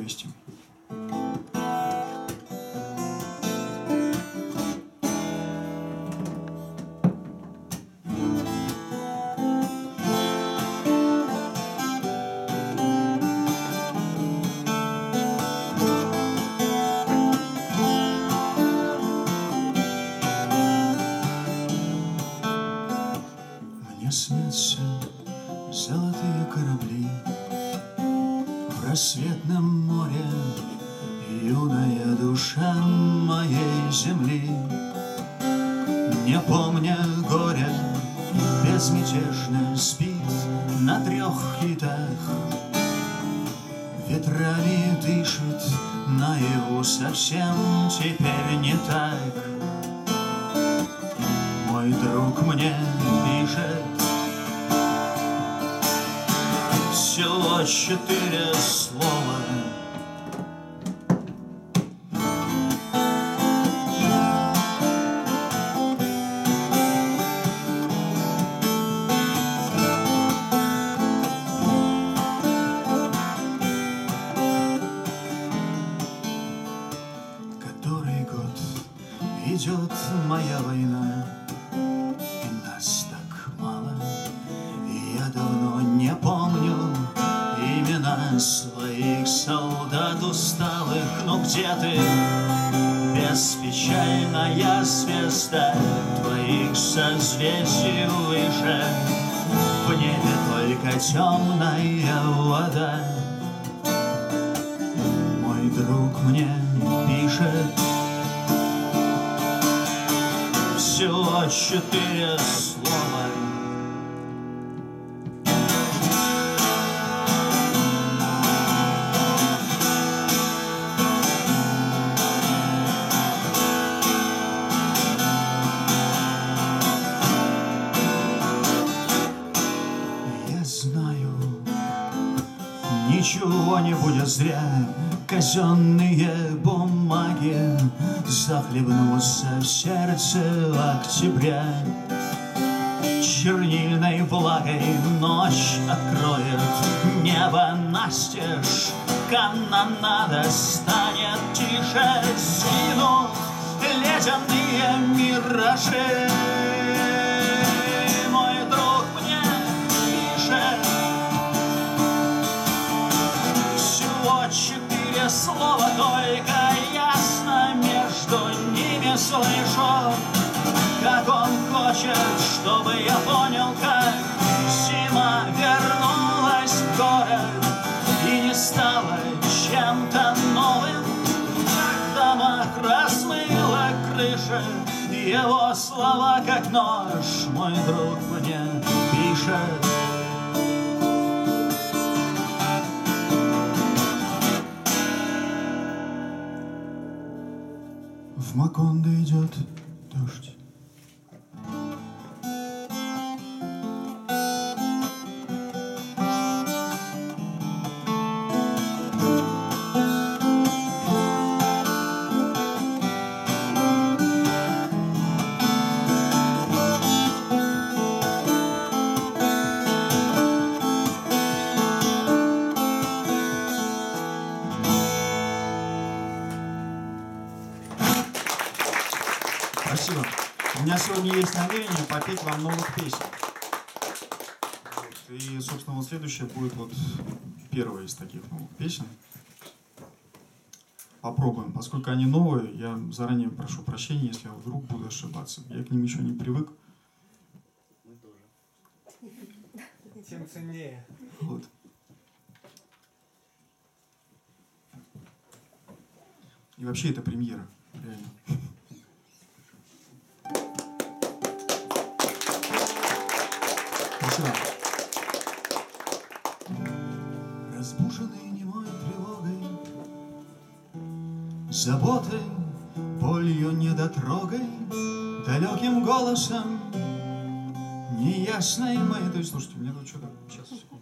вместе. Мне снятся золотые корабли в рассветном море, юная душа моей земли, не помня горя, безмятежно спит на 3 китах. Ветрами дышит наяву совсем теперь не так. Мой друг мне пишет всего 4 слова. Который год идет моя война, и нас так мало, и я давно не помню имена своих солдат усталых. Но где ты, беспечальная звезда, твоих созвездий выше, в небе только темная вода. Мой друг мне пишет всего 4 слова. Я знаю, ничего не будет зря. Казенные бумаги захлебнутся в сердце октября. Чернильной влагой ночь откроет небо настежь. Канонада станет тише, сгинут ледяные миражи. Мой друг мне пишет всего 4 слова, только ясно между ними слышу, как он хочет, чтобы я понял, как зима вернулась в город и не стала чем-то новым, как в домах размыла крыша. Его слова как нож, мой друг мне пишет. В Макондо идет дождь. Спасибо. У меня сегодня есть намерение попеть вам новых песен. И, собственно, вот следующая будет вот первая из таких новых песен. Попробуем. Поскольку они новые, я заранее прошу прощения, если я вдруг буду ошибаться. Я к ним еще не привык. Мы тоже. Тем ценнее. Вот. И вообще это премьера. Реально. Разбуженный немой тревогой, заботой, болью, недотрогой, далеким голосом неясной моей... То есть, слушайте, мне тут что-то... Сейчас, секунду.